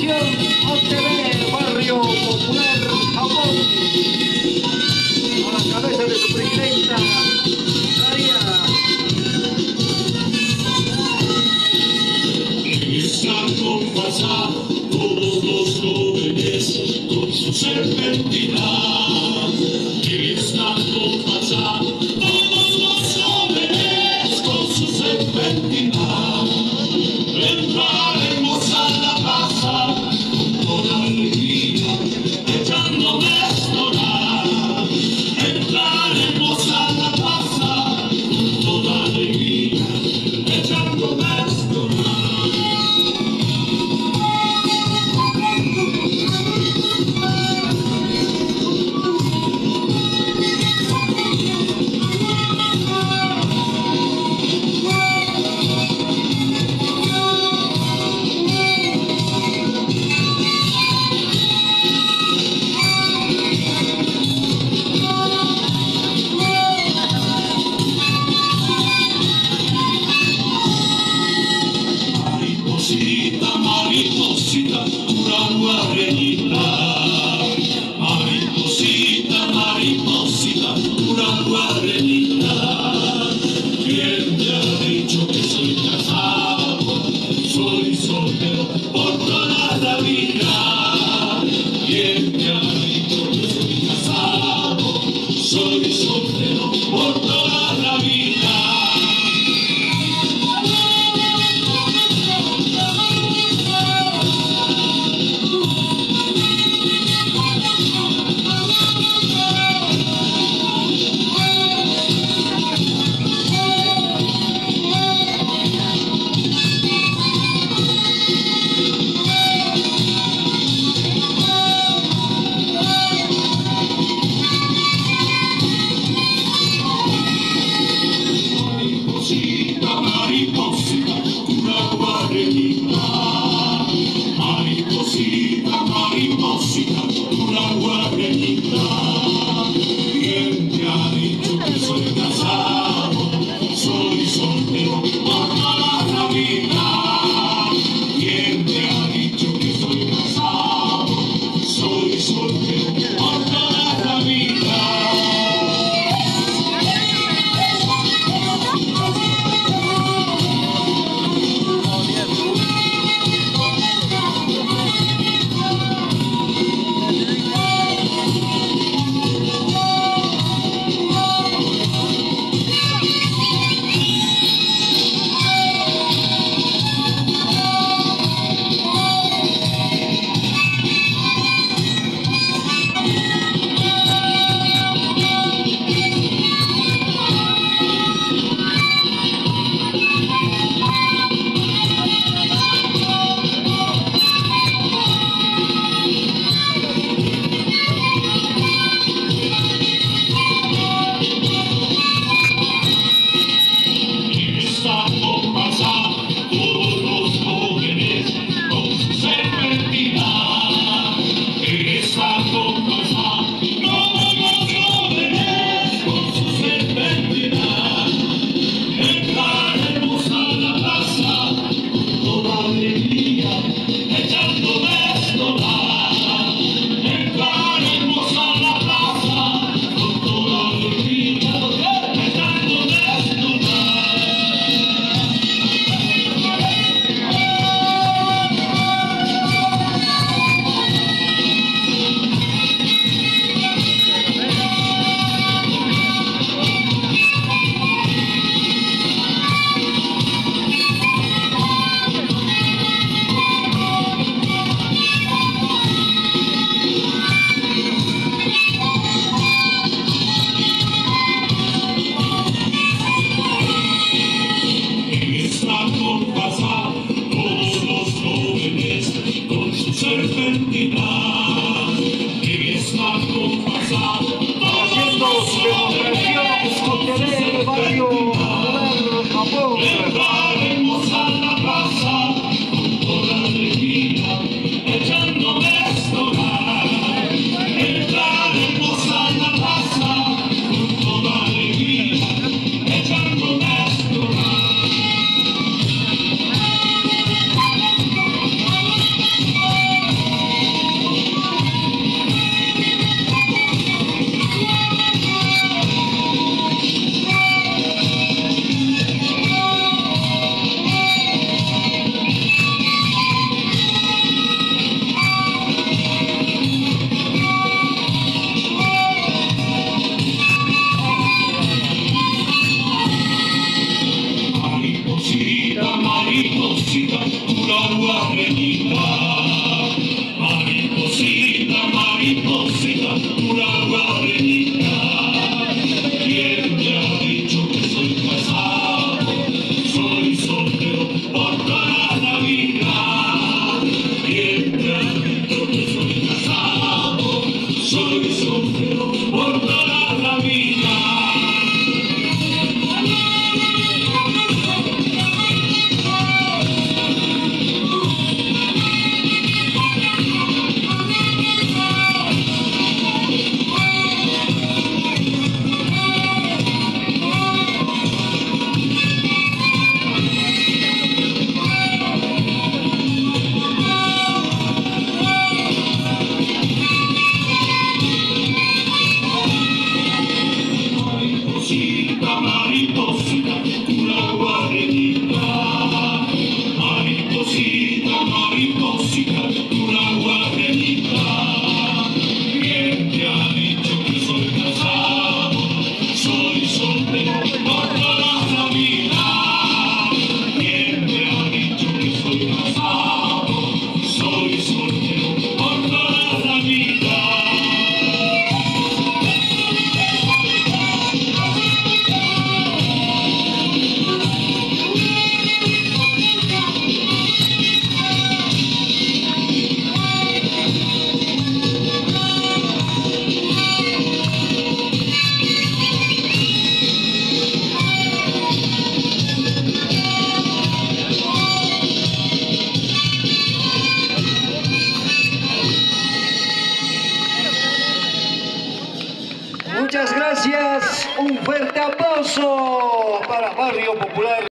Corporación OTV Barrio Popular Japón, a la cabeza de su presidenta María. Están compasados todos los jóvenes con su serpentina. Están compasados todos los jóvenes con su serpentina. Entraremos a la plaza con toda alegría, echando desdorar. Entraremos a la plaza con toda alegría, echando desdorar. Mariposita, una guarreñita. Mariposita, mariposita, una guarreñita. ¿Quién te ha dicho que soy casado? Soy soltero por toda la vida. ¿Quién te ha dicho que soy casado? Soy soltero por toda la vida. Mariposita, una guarreñita. Mariposita, mariposita, una guarreñita. ¿Quién te ha dicho que soy casado? Soy soltero por toda la vida. ¿Quién te ha dicho que soy casado? Soy soltero por toda la vida. Haciendo demostración OTV Barrio Popular Japón. Entraremos a la plaza con toda alegría, echando desdorar. Entraremos a la plaza con toda alegría, echando desdorar. Un fuerte aplauso para Barrio Popular.